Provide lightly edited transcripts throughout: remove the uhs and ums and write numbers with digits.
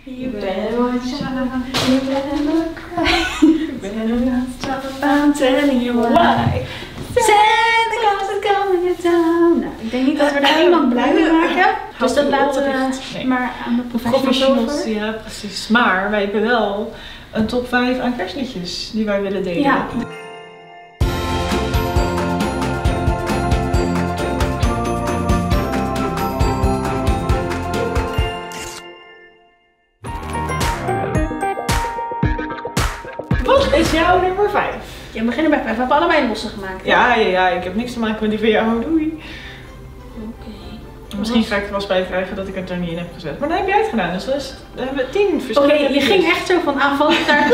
You better watch out, you better not cry, you better not stop, I'm telling you why. Santa Claus is coming to town. Nou, ik denk niet dat we daar iemand blij mee maken. Dus dat laten we maar aan de professionals. Ja, precies. Maar wij hebben wel een top 5 aan kerstliedjes die wij willen delen. Ja. Wat is jouw nummer 5? Ja, we beginnen bij 5. We hebben allebei losse gemaakt. Ja, ik heb niks te maken met die van jou. Doei. Oké. Misschien ga ik er wel spijt krijgen dat ik het er niet in heb gezet. Maar dan heb jij het gedaan, dus dan hebben we 10 verschillende. Oké, je ging echt zo van aanval naar.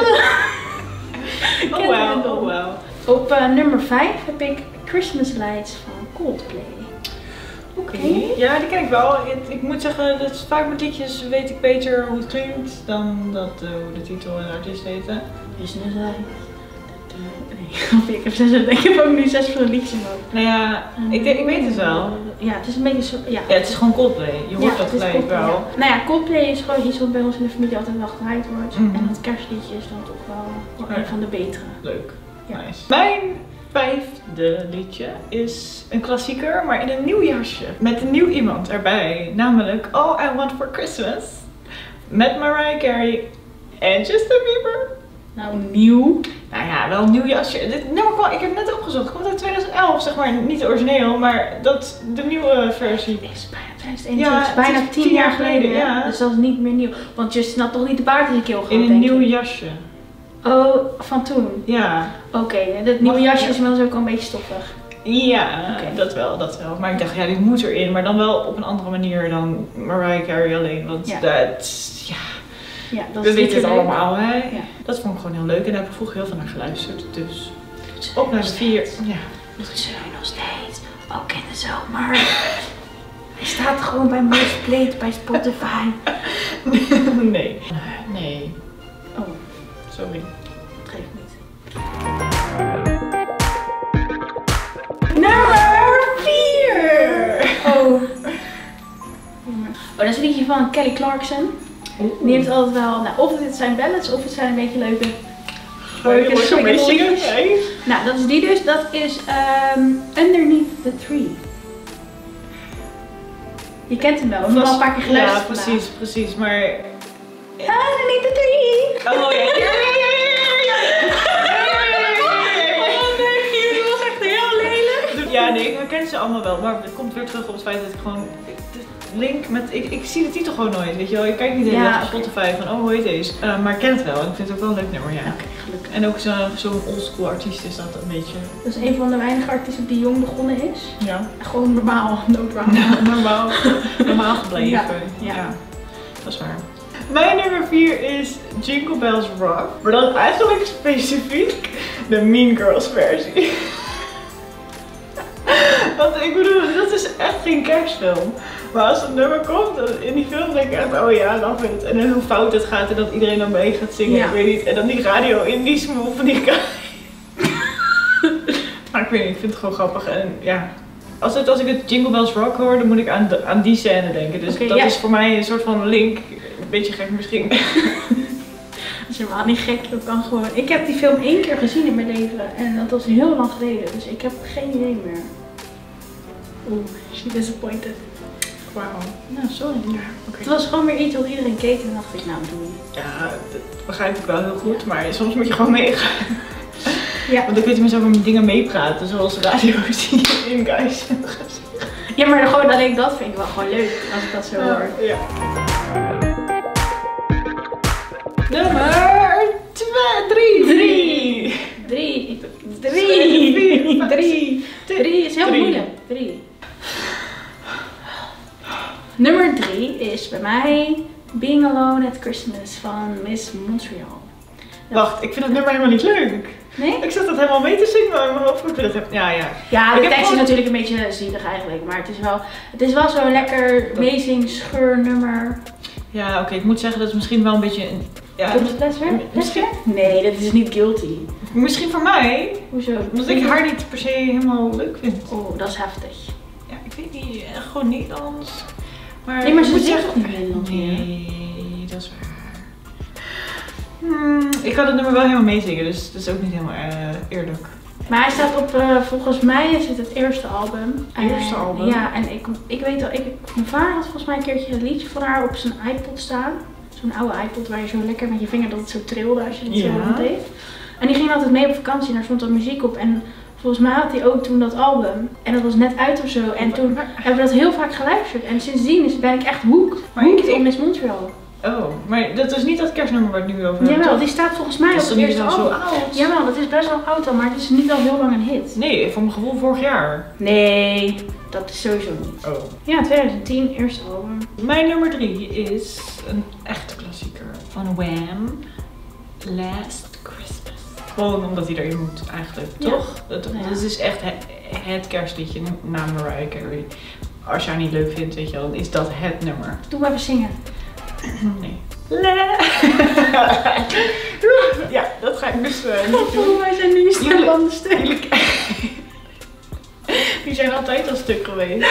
Oh wow. Op nummer 5 heb ik Christmas Lights van Coldplay. Oké. Ja, die ken ik wel. Ik moet zeggen, dat vaak met liedjes weet ik beter hoe het klinkt dan dat hoe de titel en de artiest heten. Christmas Lights. Nee, ik heb ook nu 6 verschillende liedjes in. Nou ja, ik weet het wel. Ja, het is een beetje zo. Ja, het is gewoon Coldplay. Je hoort dat gelijk wel. Ja. Nou ja, Coldplay is gewoon iets wat bij ons in de familie altijd wel gedraaid wordt. En het kerstliedje is dan toch wel een van de betere. Leuk. Ja. Nice. Mijn 5e liedje is een klassieker, maar in een nieuw jasje. Met een nieuw iemand erbij. Namelijk All I Want For Christmas. Met Mariah Carey en Justin Bieber. Nou, nieuw. Nou ja, wel een nieuw jasje. Ik heb het net opgezocht. Het komt uit 2011, zeg maar. Niet de origineel, maar de nieuwe versie. Dit is bijna 2021. Ja, bijna 10 jaar geleden. Ja. Dus dat is niet meer nieuw. Want Justin had toch niet de baard in de keel gehad, in een nieuw jasje. Oh, van toen? Ja. Oké, dat nieuwe jasje is inmiddels ook al een beetje stoffig. Ja, dat wel. Maar ik dacht, ja, die moet erin. Maar dan wel op een andere manier dan Mariah Carey alleen. Want ja, dat we weten het leuk. Allemaal, hè? Ja. Dat vond ik gewoon heel leuk en daar heb ik vroeger heel veel naar geluisterd. Dus op naar de 4. Ja. Dat is nog steeds. Ook in de zomer. Hij staat gewoon bij Most Played bij Spotify. Nee. Oh, sorry. Dat geeft niet. Nummer 4! Oh, dat is een liedje van Kelly Clarkson. Die heeft altijd wel, nou, of het zijn ballads of het zijn een beetje leuke liedjes. Nou, dat is die dus. Dat is Underneath the Tree. Je kent hem wel, we hebben hem al een paar keer geluisterd. Ja, precies, maar... Underneath the Tree! Oh ja. Dat was echt heel lelijk. Ja, nee, ik herken ze allemaal wel, maar het komt weer terug op het feit dat ik gewoon... Link met, ik zie de titel gewoon nooit, weet je wel. Ik kijk niet de hele dag op Spotify van, oh, hoe heet deze? Maar ik ken het wel en ik vind het ook wel een leuk nummer, ja. Oké, gelukkig. En ook zo'n oldschool artiest is dat een beetje. Dat is een van de weinige artiesten die jong begonnen is. Ja. Gewoon normaal, normaal gebleven. Ja, dat is waar. Mijn nummer 4 is Jingle Bells Rock. Maar dan eigenlijk specifiek de Mean Girls versie. Want ik bedoel, dat is echt geen kerstfilm. Maar als het nummer komt in die film, denk ik echt, oh ja, love it. En hoe fout het gaat en dat iedereen dan mee gaat zingen, ik weet niet. En dan die radio in die smoel van die guy. Maar ik weet niet, ik vind het gewoon grappig. En ja, als ik het Jingle Bells Rock hoor, dan moet ik aan die scène denken. Dus dat is voor mij een soort van link. Een beetje gek misschien. Dat is helemaal niet gek, dat kan gewoon. Ik heb die film 1 keer gezien in mijn leven en dat was heel lang geleden. Dus ik heb geen idee meer. Oeh, she disappointed. Wauw. Nou, sorry. Ja, het was gewoon weer iets wat iedereen keek en dacht ik, nou doei. Ja, dat begrijp ik wel heel goed, maar soms moet je gewoon meegaan. Ja. Want ik weet tenminste over dingen meepraten, zoals radio zie je in guys. Ja, maar gewoon alleen dat vind ik wel gewoon leuk, als ik dat zo hoor. Ja. Nummer 3. 3 is heel moeilijk. 3. Nummer 3 is bij mij Being Alone at Christmas van Miss Montreal. Wacht, ik vind het nummer helemaal niet leuk. Nee? Ik zat dat helemaal mee te zingen, maar in mijn hoofd ik vind het Ja, de tekst is natuurlijk een beetje zielig eigenlijk, maar het is wel zo'n lekker amazing scheur-nummer. Ja, oké, ik moet zeggen dat het misschien wel een beetje een... Ja, misschien? Nee, dat is niet guilty. Misschien voor mij. Hoezo? Omdat ik haar niet per se helemaal leuk vind. Oh, dat is heftig. Ja, ik weet niet, gewoon Nederlands. Maar nee, maar ze zegt toch niet Nederlands? Nee, dat is waar. Ik kan het nummer wel helemaal meezingen, dus dat is ook niet helemaal eerlijk. Maar hij staat op, volgens mij is het eerste album. Eerste album? Ja, en ik weet al, mijn vader had volgens mij een keertje een liedje van haar op zijn iPod staan. Zo'n oude iPod waar je zo lekker met je vinger dat het zo trilde als je het zo deed. En die ging altijd mee op vakantie en daar stond dan muziek op. En volgens mij had hij ook toen dat album. En dat was net uit of zo. En toen hebben we dat heel vaak geluisterd. En sindsdien ben ik echt hooked op Miss Montreal. Oh, maar dat is niet dat kerstnummer waar het nu over gaat. Jawel, die staat volgens mij op het eerste album. Zo oud? Jawel, dat is best wel oud al, maar het is niet al heel lang een hit. Nee, voor mijn gevoel vorig jaar. Nee, dat is sowieso niet. Oh. Ja, 2010, eerste album. Mijn nummer 3 is een echte klassieker van Wham! Last Christmas. Gewoon omdat hij erin moet eigenlijk, toch? Dat is echt het kerstliedje na Mariah Carey. Als je haar niet leuk vindt, weet je wel, dan is dat het nummer. Doe maar even zingen. Nee. Ja, dat ga ik dus niet doen. Wij zijn nu stilbanden stuk. Die zijn altijd al stuk geweest.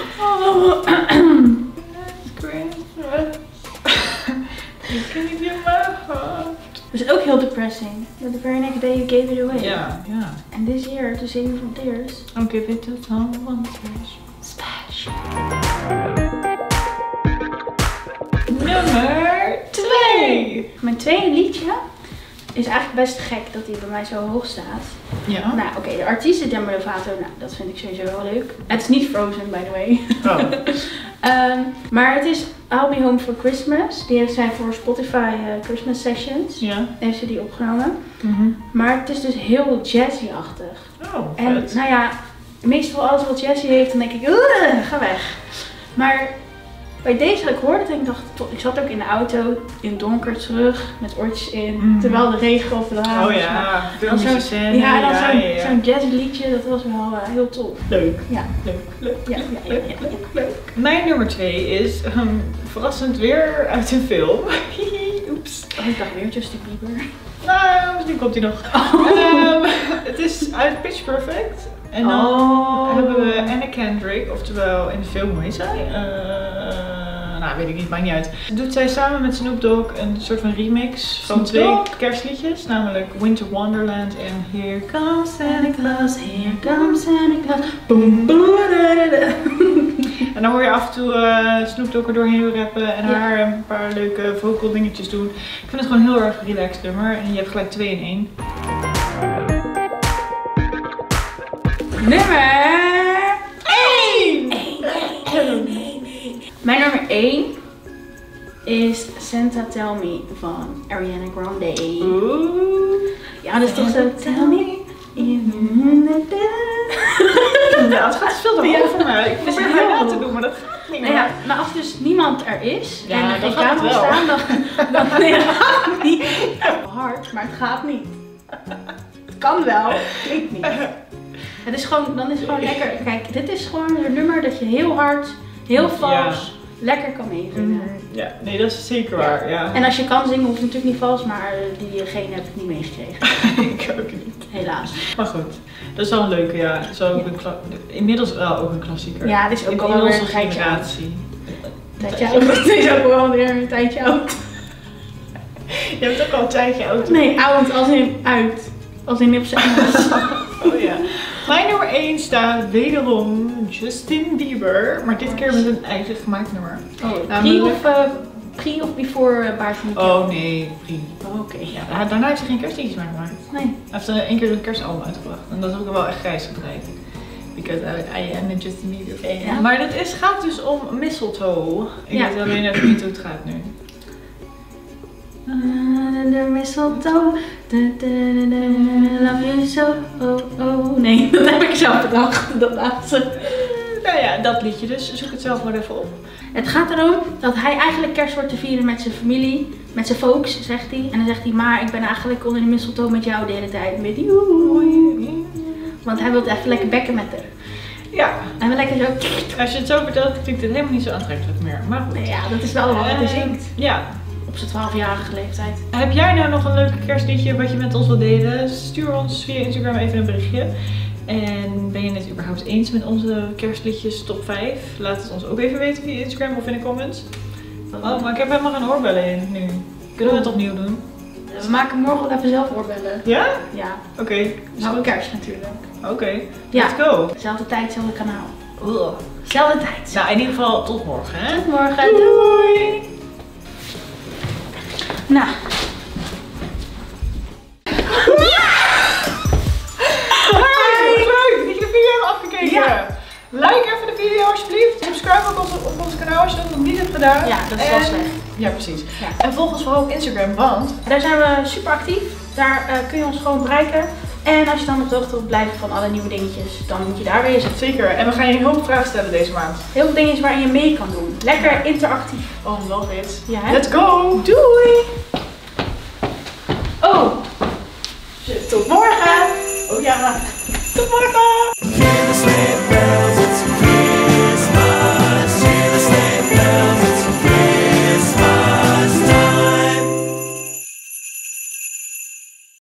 Ik ken niet in mijn hoofd. Dat is ook heel depressing. The very next day you gave it away. Ja, ja. And this year to save you from tears. I'll give it to someone special. Nummer 2. Mijn tweede liedje is eigenlijk best gek dat hij bij mij zo hoog staat. Ja. Nou, oké, de artiest is Demi Lovato. Nou, dat vind ik sowieso wel leuk. Het is niet Frozen, by the way. Oh. Maar het is I'll Be Home for Christmas. Die heeft zij voor Spotify Christmas Sessions. Ja. Heeft ze die opgenomen. Maar het is dus heel jazzy-achtig. Oh, en vet. nou ja, meestal alles wat jazzy heeft, dan denk ik, ga weg. Maar bij deze had ik hoorde en ik dacht, ik zat ook in de auto, in het donker terug, met oortjes in, terwijl de regen over de haven. Oh ja, filmische scène. Ja, dan zo'n jazzy liedje, dat was wel heel tof. Leuk. Ja. Leuk. Ja. Mijn nummer 2 is verrassend weer uit een film. Oeps. Oh, ik dacht weer Justin Bieber. Nou, misschien komt hij nog. Het is uit Pitch Perfect. En dan hebben we Anna Kendrick, oftewel in de film, hoe heet zij? Nou, weet ik niet, maakt niet uit. Doet zij samen met Snoop Dogg een soort van remix van 2 kerstliedjes, namelijk Winter Wonderland en Here Comes Santa Claus, Here Comes Santa Claus. Boom, boom, En dan hoor je af en toe Snoop Dogg er doorheen rappen en haar een paar leuke vocal dingetjes doen. Ik vind het gewoon een heel erg relaxed nummer en je hebt gelijk 2 in 1. Nummer 1! Mijn nummer 1 is Santa Tell Me van Ariana Grande. Oeh. Ja, dat is toch zo. Tell me. Ja, het gaat veel te hoog voor mij. Ik probeer heel haar na te hoog. doen, maar dat gaat niet. Nou ja, maar als dus niemand er is Ja, en er dan geen gaat het camera wel. staan, dan nee, dat gaat niet. Hard, maar het gaat niet. Het kan wel, klinkt niet. Het is gewoon, dan is het gewoon lekker. Kijk, dit is gewoon een nummer dat je heel hard, heel vals, lekker kan meezingen. Ja, nee, dat is zeker waar. Ja. En als je kan zingen, hoeft het natuurlijk niet vals, maar diegene heb ik niet meegekregen. Ik ook niet. Helaas. Maar goed, dat is wel een leuke, ja. Dat is wel ook inmiddels wel ook een klassieker. Ja, dit is ook in al onze een generatie. tijdje oud. Het is ook wel weer een tijdje oud. Je hebt ook al een tijdje oud. Nee, oud als in uit. Als in op zijn Engels. Oh ja. Mijn nummer 1 staat wederom Justin Bieber, maar dit keer met een eigen gemaakt nummer. Pre of before Baartje? Oh nee, pre. Oh, oké. Ja, daarna heeft hij geen kerstliedjes meer gemaakt. Nee. Hij heeft 1 keer een kerstalbum uitgebracht en dat is ook wel echt grijs gedraaid. Because I am a Justin Bieber fan. Ja. Maar dit gaat dus om mistletoe. Ik weet alleen even niet hoe het gaat nu. De mistletoe, love you so, oh. Nee, dat heb ik zelf bedacht, dat laatste. Nou ja, dat liedje dus. Zoek het zelf maar even op. Het gaat erom dat hij eigenlijk kerst wordt te vieren met zijn familie, met zijn folks, zegt hij. En dan zegt hij, maar ik ben eigenlijk onder de mistletoe met jou de hele tijd. Met die. Want hij wil even lekker bekken met haar. Ja. En we lekker zo. Als je het zo vertelt, klinkt het helemaal niet zo aantrekkelijk meer. Maar goed. Ja, dat is wel wat hij zingt. Ja. Op zijn 12-jarige leeftijd. Heb jij nou nog een leuk kerstliedje wat je met ons wilt delen? Stuur ons via Instagram even een berichtje. En ben je het überhaupt eens met onze kerstliedjes top 5? Laat het ons ook even weten via Instagram of in de comments. Oh, maar ik heb helemaal geen oorbellen in nu. Kunnen we het opnieuw doen? We maken morgen wel even zelf oorbellen. Ja? Ja. Oké. Nou, kerst natuurlijk. Oké. Ja. Let's go. Zelfde tijd, hetzelfde kanaal. Ugh. Zelfde tijd. Nou, in ieder geval tot morgen, hè? Tot morgen. Doei. Nou. Leuk dat je de video hebt afgekeken. Ja. Like even de video alsjeblieft. Subscribe ook op ons kanaal als je dat nog niet hebt gedaan. Ja, dat is wel slecht. Ja, precies. Ja. En volg ons vooral op Instagram, want... Daar zijn we super actief. Daar kun je ons gewoon bereiken. En als je dan op de hoogte wilt blijven van alle nieuwe dingetjes, dan moet je daar weer zitten. Zeker. En we gaan je heel veel vragen stellen deze maand. Heel veel dingetjes waarin je mee kan doen. Lekker interactief. Oh, love it. Ja, hè? Let's go. Doei! Oh! Tot morgen! Oh ja. Tot morgen.